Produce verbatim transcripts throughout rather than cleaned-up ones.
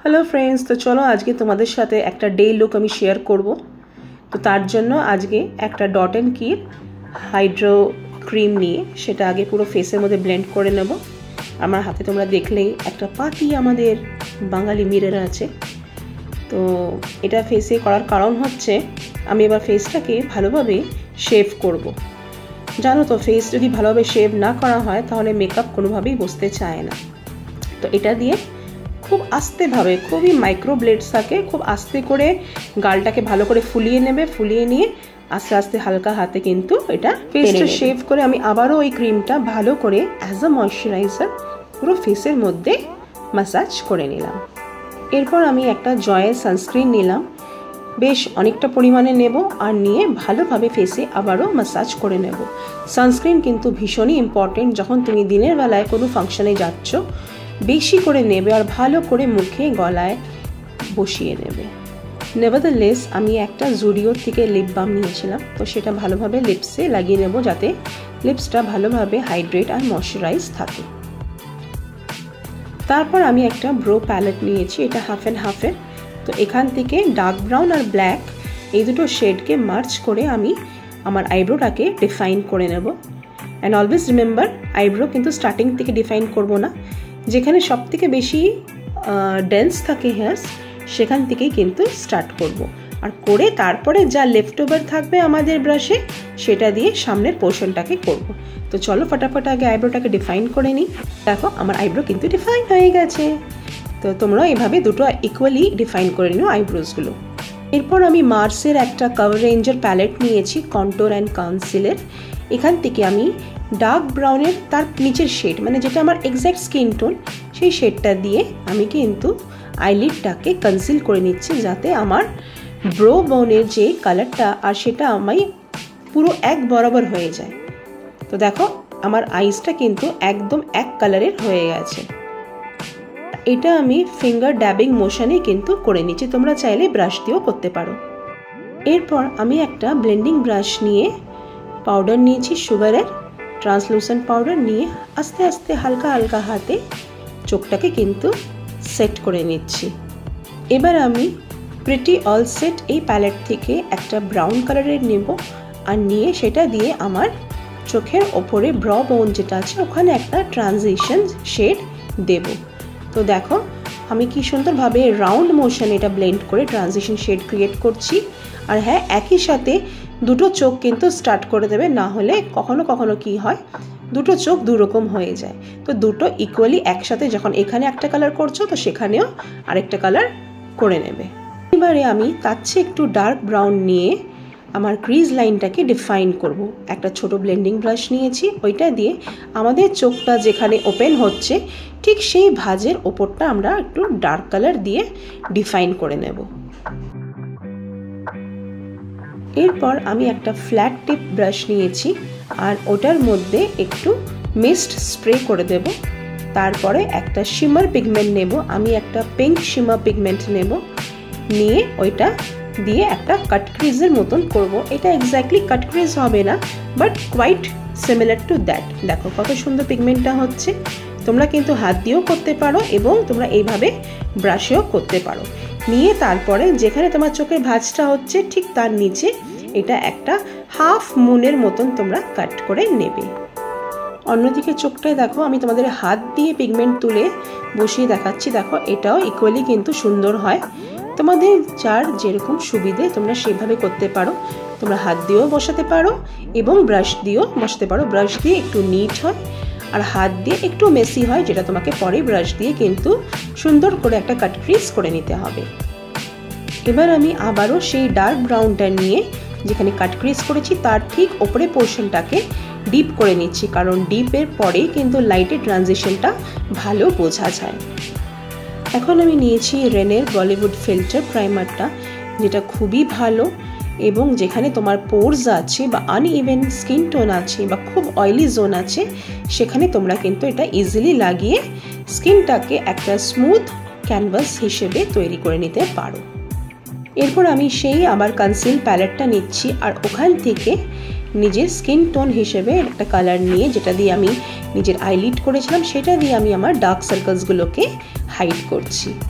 Hello friends, तो चलो आज के तुम्हारे साथे एक डे लुक आमी शेयर करब। तो तार जन्य आज के एक Dot and Key hydro cream निये सेटा आगे पुरो फेसर मध्य ब्लेंड करे नेब। आमार हाथे तोमरा देखलेई एक पाती आमादेर बांगाली मिरर आछे। तो एटा फेसे करार कारण हच्छे आमी एबार फेसटाके भालोभाबे शेव करब। जानो तो फेस यदि भालोभाबे शेव ना करा हय ताहले मेकअप कोनोभाबेई बसते चाय ना। तो एटा दिए खूब आस्ते भावे खूबই माइक्रो ब्लेड्स থাকে खूब आस्ते করে গালটাকে ভালো করে ফুলিয়ে নেবে। ফুলিয়ে নিয়ে আস্তে আস্তে হালকা হাতে কিন্তু এটা ফেসটা শেভ করে আমি আবারও ওই ক্রিমটা ভালো করে অ্যাজ আ ময়শ্চারাইজার পুরো ফেসের মধ্যে ম্যাসাজ করে নিলাম। এরপর আমি একটা জয়ের সানস্ক্রিন নিলাম, বেশ অনেকটা পরিমাণে নেব আর নিয়ে ভালোভাবে ফেসে আবারও ম্যাসাজ করে নেব। সানস্ক্রিন কিন্তু ভীষণই ইম্পর্টেন্ট। যখন তুমি দিনের বেলায় কোনো ফাংশনে যাচ্ছ বেশি করে নেবে আর ভালো করে মুখে গলায় বসিয়ে নেবে। নেভারদারলেস আমি একটা জুডিওর থেকে লিপ বাম নিয়েছিলাম, তো সেটা ভালোভাবে লিপসে লাগিয়ে নেব যাতে লিপসটা ভালোভাবে হাইড্রেট আর ময়শ্চারাইজ থাকে। তারপর আমি একটা ব্রো প্যালেট নিয়েছি, এটা হাফ অ্যান্ড হাফের। তো এখান থেকে ডার্ক ব্রাউন আর ব্ল্যাক এই দুটো শেডকে মার্চ করে আমি আমার আইব্রোটাকে ডিফাইন করে নেব। অ্যান্ড অলওয়েজ রিমেম্বার, আইব্রো কিন্তু স্টার্টিং থেকে ডিফাইন করব না, যেখানে সবথেকে বেশি ডেন্স থাকে হেয়ার্স সেখান থেকেই কিন্তু স্টার্ট করব। আর করে তারপরে যা লেফট ওভার থাকবে আমাদের ব্রাশে সেটা দিয়ে সামনের পোর্শনটাকে করব। তো চলো ফটাফট আগে আইব্রোটাকে ডিফাইন করে নিই। দেখো আমার আইব্রো কিন্তু ডিফাইন হয়ে গেছে। তো তোমরা এভাবে দুটো ইকুয়ালি ডিফাইন করে নিও আইব্রোসগুলো। এরপর আমি মার্সের একটা কাভার রেঞ্জের প্যালেট নিয়েছি, কন্ট্যুর অ্যান্ড কনসিলার। এখান থেকে আমি ডার্ক ব্রাউনের তার নিচের শেড মানে যেটা আমার এক্স্যাক্ট স্কিন টোন সেই শেডটা দিয়ে আমি কিন্তু আইলিডটাকে কনসিল করে নিচ্ছি যাতে আমার ব্রো বোনের যে কালারটা আর সেটা আমি পুরো এক বরাবর হয়ে যায়। তো দেখো আমার আইসটা কিন্তু একদম এক কালারের হয়ে গেছে। এটা আমি ফিঙ্গার ড্যাবিং মোশনে কিন্তু করে নিচ্ছি, তোমরা চাইলে ব্রাশ দিয়েও করতে পারো। এরপর আমি একটা ব্লেন্ডিং ব্রাশ নিয়ে পাউডার নিয়েছি সুগারের ট্রান্সলুসেন্ট পাউডার নিয়ে আস্তে আস্তে হালকা হালকা হাতে চোখটাকে কিন্তু সেট করে নিচ্ছি। এবার আমি প্রিটি অল সেট এই প্যালেট থেকে একটা ব্রাউন কালারের নেব আর নিয়ে সেটা দিয়ে আমার চোখের ওপরে ব্র বোন যেটা আছে ওখানে একটা ট্রানজিশন শেড দেব। তো দেখো আমি কি সুন্দরভাবে রাউন্ড মোশন এটা ব্লেন্ড করে ট্রানজিশন শেড ক্রিয়েট করছি। আর হ্যাঁ, একই সাথে দুটো চোখ কিন্তু স্টার্ট করে দেবে, না হলে কখনো কখনো কি হয় দুটো চোখ দুরকম হয়ে যায়। তো দুটো ইকুয়ালি একসাথে যখন এখানে একটা কালার করছো তো সেখানেও আরেকটা কালার করে নেবে। এবারে আমি তার চেয়ে একটু ডার্ক ব্রাউন নিয়ে আমার ক্রিজ লাইনটাকে ডিফাইন করব। একটা ছোট ব্লেন্ডিং ব্রাশ নিয়েছি, ওইটা দিয়ে আমাদের চোখটা যেখানে ওপেন হচ্ছে ঠিক সেই ভাঁজের ওপরটা আমরা একটু ডার্ক কালার দিয়ে ডিফাইন করে নেব। এরপর আমি একটা ফ্ল্যাট টিপ ব্রাশ নিয়েছি আর ওটার মধ্যে একটু মিস্ট স্প্রে করে দেব। তারপরে একটা শিমার পিগমেন্ট নেব, আমি একটা পিঙ্ক শিমার পিগমেন্ট নেব, নিয়ে ওইটা দিয়ে একটা কাট ক্রিজের মতন করব। এটা এক্স্যাক্টলি কাট ক্রিজ হবে না, but quite similar to that. দেখো কত সুন্দর পিগমেন্টটা হচ্ছে। তোমরা কিন্তু হাত দিয়েও করতে পারো এবং তোমরা এইভাবে ব্রাশেও করতে পারো। নিয়ে তারপরে যেখানে তোমার চোখের ভাঁজটা হচ্ছে ঠিক তার নিচে এটা একটা হাফ মুনের মতন তোমরা কাট করে নেবে। অন্যদিকে চোখটায় দেখো আমি তোমাদের হাত দিয়ে পিগমেন্ট তুলে বসিয়ে দেখাচ্ছি। দেখো এটাও ইকুয়ালি কিন্তু সুন্দর হয়। তোমাদের যার যেরকম সুবিধে তোমরা সেভাবে করতে পারো। তোমরা হাত দিয়েও বসাতে পারো এবং ব্রাশ দিয়েও বসাতে পারো। ব্রাশ দিয়ে একটু নিট হয় আর হাত দিয়ে একটু মেসি হয়, যেটা তোমাকে পরে ব্রাশ দিয়ে কিন্তু সুন্দর করে একটা কাট ক্রিজ করে নিতে হবে। এবার আমি আবারও সেই ডার্ক ব্রাউনটা নিয়ে যেখানে কাট ক্রিজ করেছি তার ঠিক ওপরে পোর্শনটাকে ডিপ করে নিচ্ছি, কারণ ডিপের পরেই কিন্তু লাইটের ট্রানজিশনটা ভালো বোঝা যায়। এখন আমি নিয়েছি রেনের বলিউড ফিল্টার প্রাইমারটা, যেটা খুবই ভালো এবং যেখানে তোমার পোরস আছে বা আনইভেন স্কিন টোন আছে বা খুব অয়েলি জোন আছে সেখানে তোমরা কিন্তু এটা ইজিলি লাগিয়ে স্কিনটাকে একটা স্মুথ ক্যানভাস হিসেবে তৈরি করে নিতে পারো। এরপর আমি সেই আবার কনসিল প্যালেটটা নিচ্ছি আর ওখান থেকে নিজের স্কিন টোন হিসেবে একটা কালার নিয়ে যেটা দিয়ে আমি নিজের আইলিড করেছিলাম সেটা দিয়ে আমি আমার ডার্ক সার্কেলসগুলোকে হাইড করছি।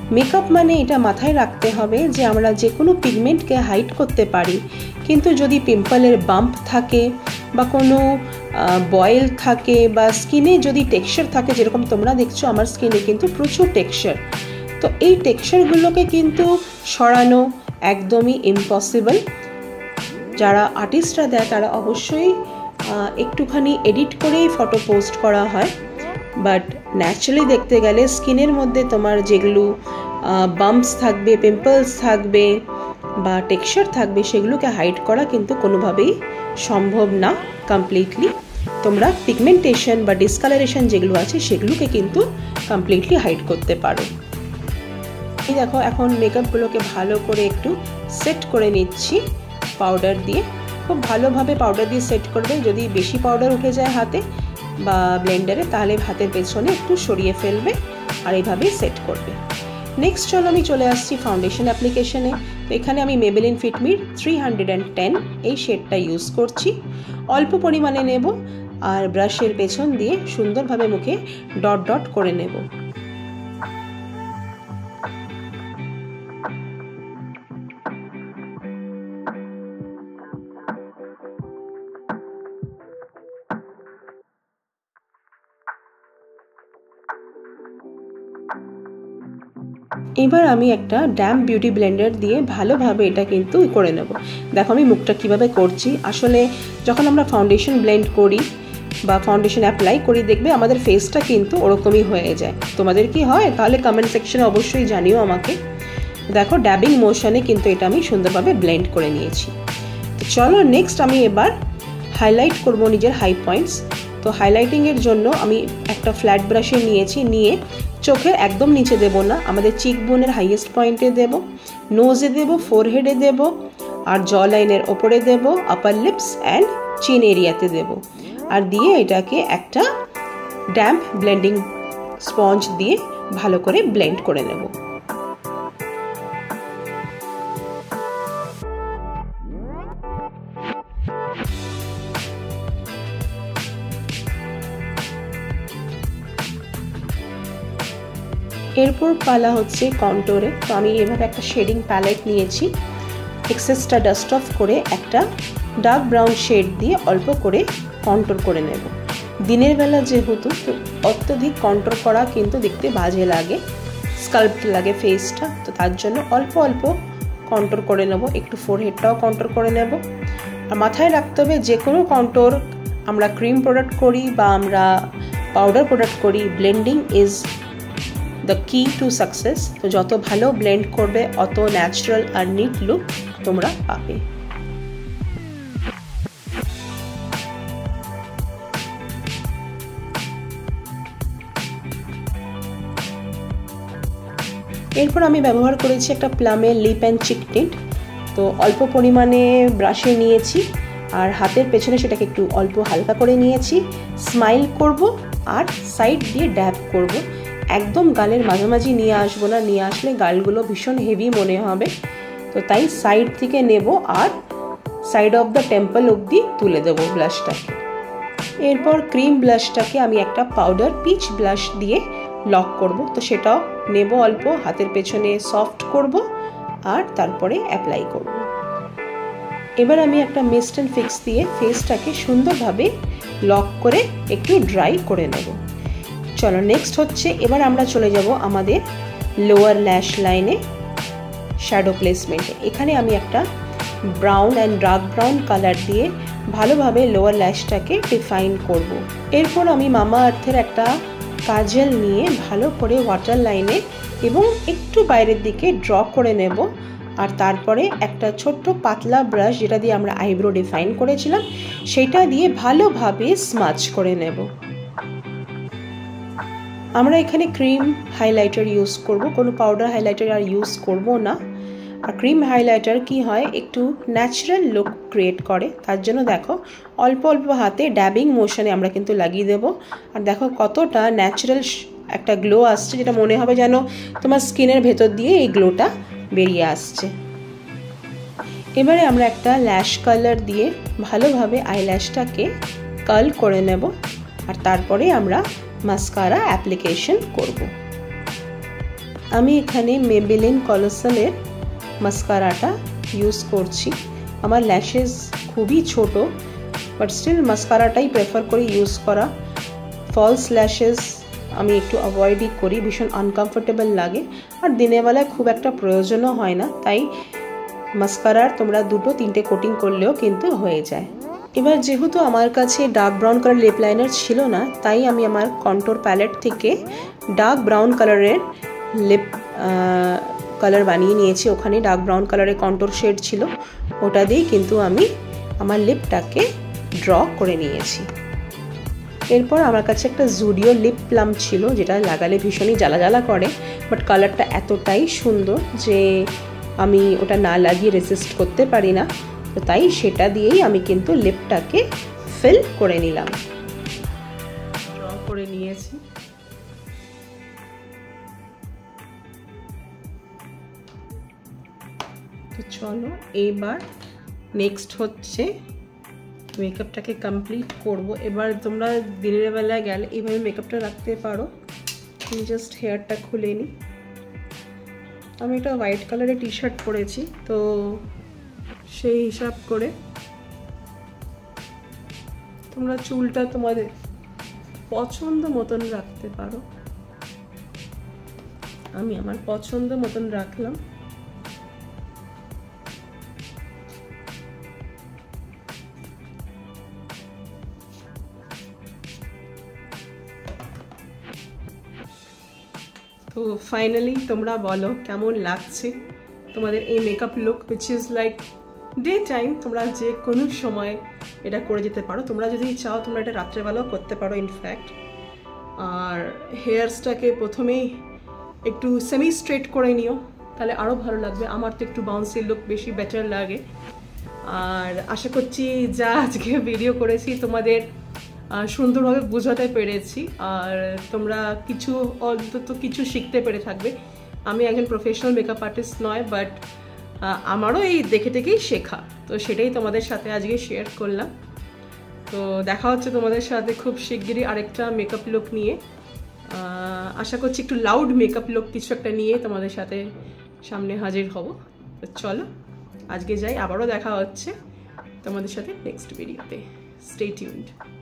মেকআপ মানে এটা মাথায় রাখতে হবে যে আমরা যে কোনো পিগমেন্টকে হাইড করতে পারি, কিন্তু যদি পিম্পলের বাম্প থাকে বা কোনো বয়েল থাকে বা স্কিনে যদি টেক্সচার থাকে, যেরকম তোমরা দেখছো আমার স্কিনে কিন্তু প্রচুর টেক্সচার, তো এই টেক্সচারগুলোকে কিন্তু সরানো একদমই ইম্পসিবল। যারা আর্টিস্টরা দেয় তারা অবশ্যই একটুখানি এডিট করেই ফটো পোস্ট করা হয়, বাট ন্যাচারালি দেখতে গেলে স্কিনের মধ্যে তোমার যেগুলো বাম্পস থাকবে, পিম্পলস থাকবে বা টেক্সচার থাকবে, সেগুলোকে হাইড করা কিন্তু কোনোভাবেই সম্ভব না কমপ্লিটলি। তোমরা পিগমেন্টেশন বা ডিসকালারেশন যেগুলো আছে সেগুলোকে কিন্তু কমপ্লিটলি হাইড করতে পারো। এই দেখো এখন মেকআপগুলোকে ভালো করে একটু সেট করে নিচ্ছি পাউডার দিয়ে। খুব ভালোভাবে পাউডার দিয়ে সেট করবে। যদি বেশি পাউডার উঠে যায় হাতে বা ব্লেন্ডারে, তাহলে হাতের পেছনে একটু সরিয়ে ফেলবে আর এইভাবেই সেট করবে। নেক্সট চলো আমি চলে আসছি ফাউন্ডেশন অ্যাপ্লিকেশনে। তো এখানে আমি মেবেলিন ফিটমির থ্রি হান্ড্রেড অ্যান্ড টেন এই শেডটা ইউজ করছি। অল্প পরিমাণে নেব আর ব্রাশের পেছন দিয়ে সুন্দরভাবে মুখে ডট ডট করে নেব। এবার আমি একটা ড্যাম্প বিউটি ব্লেন্ডার দিয়ে ভালোভাবে এটা কিন্তু করে নেব। দেখো আমি মুখটা কিভাবে করছি। আসলে যখন আমরা ফাউন্ডেশন ব্লেন্ড করি বা ফাউন্ডেশন অ্যাপ্লাই করি, দেখবে আমাদের ফেসটা কিন্তু ওরকমই হয়ে যায়। তোমাদের কি হয় তাহলে কমেন্ট সেকশনে অবশ্যই জানিও আমাকে। দেখো ড্যাবিং মোশনে কিন্তু এটা আমি সুন্দরভাবে ব্লেন্ড করে নিয়েছি। তো চলো নেক্সট আমি এবার হাইলাইট করব নিজের হাই পয়েন্টস। তো হাইলাইটিংয়ের জন্য আমি একটা ফ্ল্যাট ব্রাশে নিয়েছি, নিয়ে চোখের একদম নিচে দেব না, আমাদের চিক বোনের হাইয়েস্ট পয়েন্টে দেব, নোজে দেব, ফোরহেডে দেব আর জ লাইনের ওপরে দেব, আপার লিপস অ্যান্ড চিন এরিয়াতে দেব। আর দিয়ে এটাকে একটা ড্যাম্প ব্লেন্ডিং স্পঞ্জ দিয়ে ভালো করে ব্লেন্ড করে নেব। এরপর পালা হচ্ছে কন্ট্যুরে। তো আমি এভাবে একটা শেডিং প্যালেট নিয়েছি, এক্সেসটা ডাস্ট অফ করে একটা ডার্ক ব্রাউন শেড দিয়ে অল্প করে কন্ট্যুর করে নেব। দিনের বেলা যেহেতু তো অত্যধিক কন্ট্যুর করা কিন্তু দেখতে বাজে লাগে, স্কাল্পড লাগে ফেসটা, তো তার জন্য অল্প অল্প কন্ট্যুর করে নেব। একটু ফোরহেডটাও কন্ট্যুর করে নেব। আর মাথায় রাখতে হবে যে কোনো কন্ট্যুর আমরা ক্রিম প্রোডাক্ট করি বা আমরা পাউডার প্রোডাক্ট করি, blending is the key to success. তো যত ভালো ব্লেন্ড করবে অত ন্যাচারাল আর নিট লুক তোমরা পাবে। এরপর আমি ব্যবহার করেছি একটা প্লামের লিপ অ্যান্ড চিক টিন্ট। তো অল্প পরিমাণে ব্রাশে নিয়েছি আর হাতের পেছনে সেটাকে একটু অল্প হালকা করে নিয়েছি। স্মাইল করব আর সাইড দিয়ে ড্যাব করব, একদম গালের মাঝামাঝি নিয়ে আসবো না, নিয়ে আসলে গালগুলো ভীষণ হেভি মনে হবে। তো তাই সাইড থেকে নেব আর সাইড অফ দ্য টেম্পল অবধি তুলে দেবো ব্লাশটাকে। এরপর ক্রিম ব্লাশটাকে আমি একটা পাউডার পিচ ব্লাশ দিয়ে লক করব। তো সেটাও নেব অল্প, হাতের পেছনে সফট করব আর তারপরে অ্যাপ্লাই করব। এবার আমি একটা মিস্ট অ্যান্ড ফিক্স দিয়ে ফেসটাকে সুন্দরভাবে লক করে একটু ড্রাই করে নেব। চলো নেক্সট হচ্ছে এবার আমরা চলে যাব আমাদের লোয়ার ল্যাশ লাইনে শ্যাডো প্লেসমেন্টে। এখানে আমি একটা brown and dark brown colour দিয়ে ভালোভাবে লোয়ার ল্যাশটাকে ডিফাইন করব। এরপর আমি মামা আর্থের একটা কাজল নিয়ে ভালো করে ওয়াটার লাইনে এবং একটু বাইরের দিকে ড্র করে নেব। আর তারপরে একটা ছোট্ট পাতলা ব্রাশ, যেটা দিয়ে আমরা আইব্রো ডিফাইন করেছিলাম, সেটা দিয়ে ভালোভাবে স্মাচ করে নেব। আমরা এখানে ক্রিম হাইলাইটার ইউজ করব, কোনো পাউডার হাইলাইটার আর ইউজ করব না। আর ক্রিম হাইলাইটার কি হয়, একটু ন্যাচারাল লুক ক্রিয়েট করে, তার জন্য দেখো অল্প অল্প হাতে ড্যাবিং মোশনে আমরা কিন্তু লাগিয়ে দেব। আর দেখো কতটা ন্যাচারাল একটা গ্লো আসছে, যেটা মনে হবে যেন তোমার স্কিনের ভেতর দিয়ে এই গ্লোটা বেরিয়ে আসছে। এবারে আমরা একটা ল্যাশ কালার দিয়ে ভালোভাবে আইল্যাশটাকে কার্ল করে নেব আর তারপরে আমরা মাস্কারা অ্যাপ্লিকেশন করব। আমি এখানে মেবেলিন কলোসালের মাস্কারাটা ইউজ করছি। আমার ল্যাশেস খুবই ছোট, বাট স্টিল মাস্কারাটাই প্রেফার করি ইউজ করা। ফলস ল্যাশেস আমি একটু অ্যাভয়েডই করি, ভীষণ আনকমফোর্টেবল লাগে আর দিনের বেলায় খুব একটা প্রয়োজনও হয় না, তাই মাস্কারার তোমরা দুটো তিনটে কোটিং করলেও কিন্তু হয়ে যায়। এবার যেহেতু আমার কাছে dark brown colour lip liner ছিল না, তাই আমি আমার কন্ট্রোর প্যালেট থেকে ডার্ক ব্রাউন কালারের লিপ কালার বানিয়ে নিয়েছি। ওখানে ডার্ক ব্রাউন কালারের কন্ট্রোর শেড ছিল, ওটা দিয়েই কিন্তু আমি আমার লিপটাকে ড্র করে নিয়েছি। এরপর আমার কাছে একটা জুডিও লিপ প্লাম ছিল, যেটা লাগালে ভীষণই জ্বালা জ্বালা করে, বাট কালারটা এতটাই সুন্দর যে আমি ওটা না লাগিয়ে রেজিস্ট করতে পারি না, তো তাই সেটা দিয়েই আমি কিন্তু লিপটাকে ফিল করে নিলাম, ড্র করে নিয়েছি। তো চলো এবার নেক্সট হচ্ছে মেকআপটাকে কমপ্লিট করব। এবার তোমরা দিনের বেলায় গেলে এইভাবে মেকআপটা রাখতে পারো। আমি জাস্ট হেয়ারটা খুলে নিই। আমি একটা হোয়াইট কালারের টি শার্ট পরেছি, তো সেই হিসাব করে তোমরা চুলটা তোমাদের পছন্দ মতন রাখতে পারো। আমি আমার পছন্দ মতন রাখলাম। তো ফাইনালি তোমরা বলো কেমন লাগছে তোমাদের এই makeup look, which is like daytime. তোমরা যে কোনো সময় এটা করে যেতে পারো, তোমরা যদি চাও তোমরা এটা রাত্রেবেলাও করতে পারো ইনফ্যাক্ট। আর হেয়ারসটাকে প্রথমেই একটু সেমি স্ট্রেট করে নিও, তাহলে আরও ভালো লাগবে। আমার তো একটু বাউন্সি লুক বেশি বেটার লাগে। আর আশা করছি যা আজকে ভিডিও করেছি তোমাদের সুন্দরভাবে বোঝাতে পেরেছি, আর তোমরা কিছু অন্তত কিছু শিখতে পেরে থাকবে। আমি একজন প্রফেশনাল মেকআপ আর্টিস্ট নয়, বাট আমারও এই দেখে দেখেই শেখা, তো সেটাই তোমাদের সাথে আজকে শেয়ার করলাম। তো দেখা হচ্ছে তোমাদের সাথে খুব শিগগিরই আরেকটা মেকআপ লুক নিয়ে। আশা করছি একটু লাউড মেকআপ লুক কিছু একটা নিয়ে তোমাদের সাথে সামনে হাজির হব। তো চলো আজকে যাই, আবারও দেখা হচ্ছে তোমাদের সাথে নেক্সট ভিডিওতে। Stay tuned.